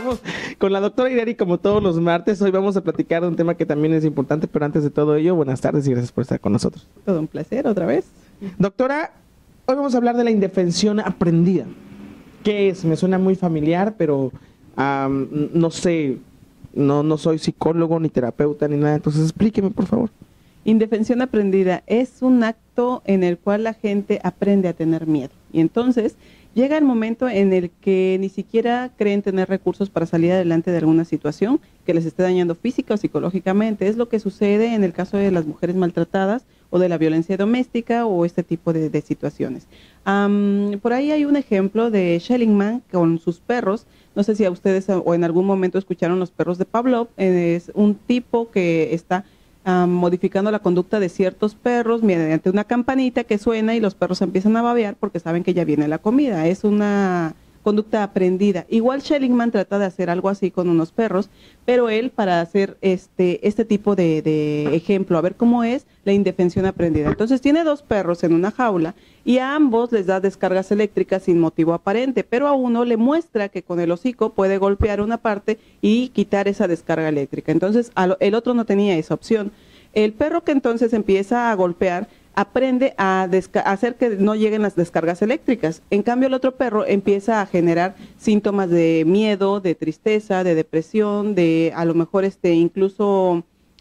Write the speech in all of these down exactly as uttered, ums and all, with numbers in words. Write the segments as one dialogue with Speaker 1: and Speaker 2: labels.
Speaker 1: estamos con la doctora Ireri como todos los martes. Hoy vamos a platicar de un tema que también es importante, pero antes de todo ello, buenas tardes y gracias por estar con nosotros.
Speaker 2: Todo un placer, otra vez.
Speaker 1: Doctora, hoy vamos a hablar de la indefensión aprendida. ¿Qué es? Me suena muy familiar, pero um, no sé, no, no soy psicólogo, ni terapeuta, ni nada, entonces explíqueme, por favor.
Speaker 2: Indefensión aprendida es un acto en el cual la gente aprende a tener miedo. Y entonces llega el momento en el que ni siquiera creen tener recursos para salir adelante de alguna situación que les esté dañando física o psicológicamente. Es lo que sucede en el caso de las mujeres maltratadas o de la violencia doméstica o este tipo de, de situaciones. Um, por ahí hay un ejemplo de Schellingmann con sus perros. No sé si a ustedes o en algún momento escucharon los perros de Pavlov. Es un tipo que está Um, modificando la conducta de ciertos perros mediante una campanita que suena y los perros empiezan a babear porque saben que ya viene la comida. Es una conducta aprendida. Igual Schellingmann trata de hacer algo así con unos perros, pero él para hacer este, este tipo de, de ejemplo, a ver cómo es la indefensión aprendida. Entonces tiene dos perros en una jaula y a ambos les da descargas eléctricas sin motivo aparente, pero a uno le muestra que con el hocico puede golpear una parte y quitar esa descarga eléctrica. Entonces el otro no tenía esa opción. El perro que entonces empieza a golpear aprende a, a hacer que no lleguen las descargas eléctricas. En cambio, el otro perro empieza a generar síntomas de miedo, de tristeza, de depresión, de a lo mejor este incluso,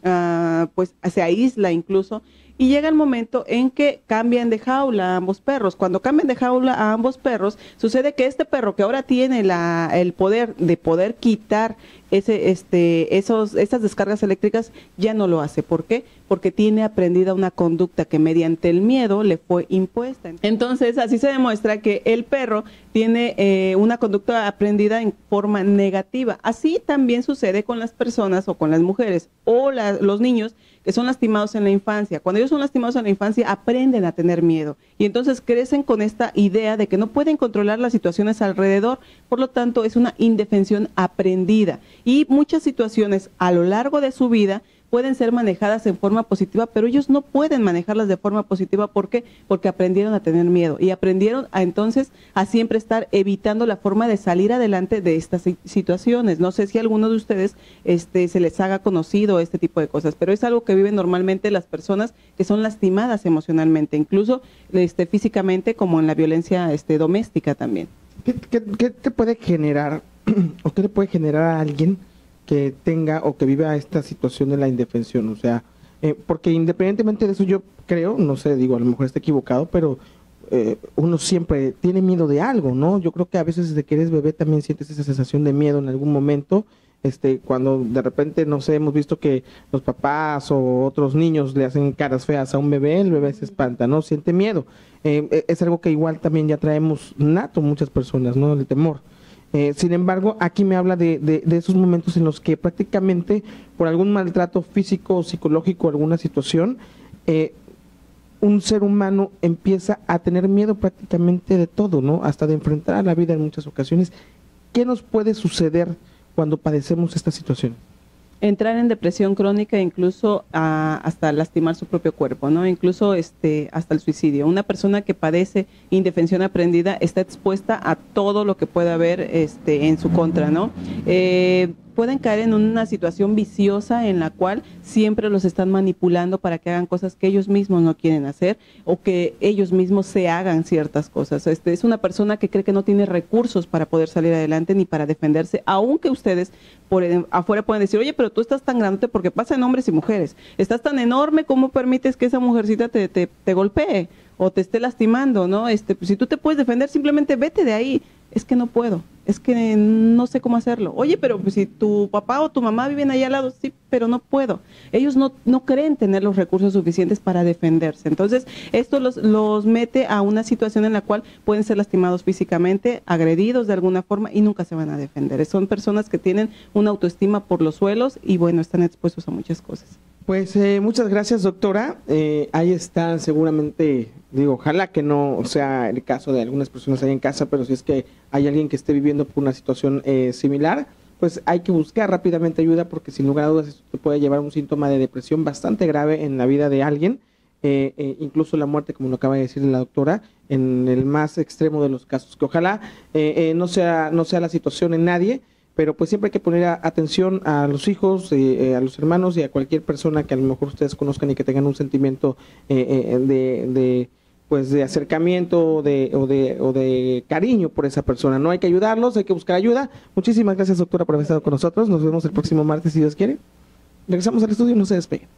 Speaker 2: uh, pues se aísla incluso. Y llega el momento en que cambian de jaula a ambos perros. Cuando cambian de jaula a ambos perros, sucede que este perro que ahora tiene la, el poder de poder quitar ese, este, esos, esas descargas eléctricas, ya no lo hace. ¿Por qué? Porque tiene aprendida una conducta que mediante el miedo le fue impuesta. Entonces, así se demuestra que el perro tiene eh, una conducta aprendida en forma negativa. Así también sucede con las personas o con las mujeres o la, los niños que son lastimados en la infancia. Cuando ellos son lastimados en la infancia, aprenden a tener miedo y entonces crecen con esta idea de que no pueden controlar las situaciones alrededor, por lo tanto es una indefensión aprendida y muchas situaciones a lo largo de su vida pueden ser manejadas en forma positiva, pero ellos no pueden manejarlas de forma positiva. ¿Por qué? Porque aprendieron a tener miedo y aprendieron a, entonces a siempre estar evitando la forma de salir adelante de estas situaciones. No sé si a alguno de ustedes este, se les haga conocido este tipo de cosas, pero es algo que viven normalmente las personas que son lastimadas emocionalmente, incluso este, físicamente, como en la violencia este, doméstica también.
Speaker 1: ¿Qué, qué, qué te puede generar o qué le puede generar a alguien que tenga o que viva esta situación de la indefensión? O sea, eh, porque independientemente de eso yo creo, no sé, digo, a lo mejor está equivocado, pero eh, uno siempre tiene miedo de algo, ¿no? Yo creo que a veces desde que eres bebé también sientes esa sensación de miedo en algún momento, este, cuando de repente, no sé, hemos visto que los papás o otros niños le hacen caras feas a un bebé, el bebé se espanta, ¿no? Siente miedo. Eh, es algo que igual también ya traemos nato muchas personas, ¿no? El temor. Eh, sin embargo, aquí me habla de, de, de esos momentos en los que prácticamente por algún maltrato físico o psicológico, alguna situación, eh, un ser humano empieza a tener miedo prácticamente de todo, ¿no? Hasta de enfrentar a la vida en muchas ocasiones. ¿Qué nos puede suceder cuando padecemos esta situación?
Speaker 2: Entrar en depresión crónica, incluso a, hasta lastimar su propio cuerpo, ¿no? Incluso este, hasta el suicidio. Una persona que padece indefensión aprendida está expuesta a todo lo que pueda haber este, en su contra, ¿no? Eh, pueden caer en una situación viciosa en la cual siempre los están manipulando para que hagan cosas que ellos mismos no quieren hacer o que ellos mismos se hagan ciertas cosas. Este, es una persona que cree que no tiene recursos para poder salir adelante ni para defenderse, aunque ustedes por afuera pueden decir, oye, pero tú estás tan grande, porque pasa en hombres y mujeres, estás tan enorme, ¿cómo permites que esa mujercita te, te, te golpee o te esté lastimando, ¿no? Este, pues, si tú te puedes defender, simplemente vete de ahí. Es que no puedo, es que no sé cómo hacerlo. Oye, pero pues, si tu papá o tu mamá viven ahí al lado, sí, pero no puedo. Ellos no, no creen tener los recursos suficientes para defenderse. Entonces, esto los, los mete a una situación en la cual pueden ser lastimados físicamente, agredidos de alguna forma y nunca se van a defender. Son personas que tienen una autoestima por los suelos y bueno, están expuestos a muchas cosas.
Speaker 1: Pues eh, muchas gracias, doctora. Eh, ahí están seguramente, digo, ojalá que no sea el caso de algunas personas ahí en casa, pero si es que hay alguien que esté viviendo por una situación eh, similar, pues hay que buscar rápidamente ayuda, porque sin lugar a dudas esto te puede llevar a un síntoma de depresión bastante grave en la vida de alguien, eh, eh, incluso la muerte, como lo acaba de decir la doctora, en el más extremo de los casos, que ojalá eh, eh, no sea, no sea la situación en nadie. pero pues siempre hay que poner a, atención a los hijos, eh, eh, a los hermanos y a cualquier persona que a lo mejor ustedes conozcan y que tengan un sentimiento eh, eh, de, de pues de acercamiento de, o, de, o de cariño por esa persona. No hay que ayudarlos, hay que buscar ayuda. Muchísimas gracias, doctora, por haber estado con nosotros. Nos vemos el próximo martes, si Dios quiere. Regresamos al estudio, no se despeguen.